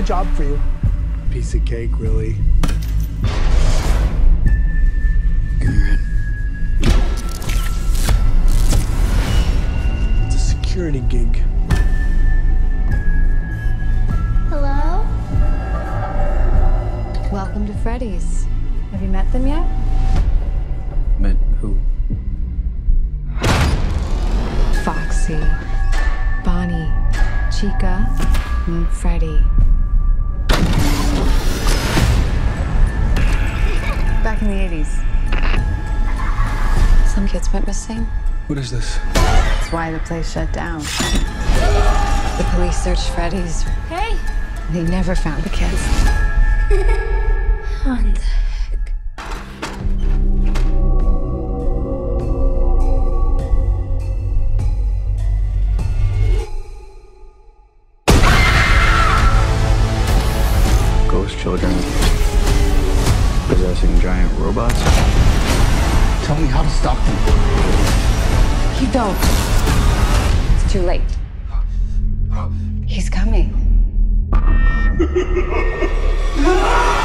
job for you. Piece of cake, really. It's a security gig. Hello? Welcome to Freddy'S. Have you met them yet? Met who? Foxy, Bonnie, Chica, and Freddy. Back in the 80s, some kids went missing. What is this? That's why the place shut down. The police searched Freddy'S. Hey! They never found the kids. What the heck? Ghost children possessing giant robots? Tell me how to stop them. You don't. It's too late. He's coming.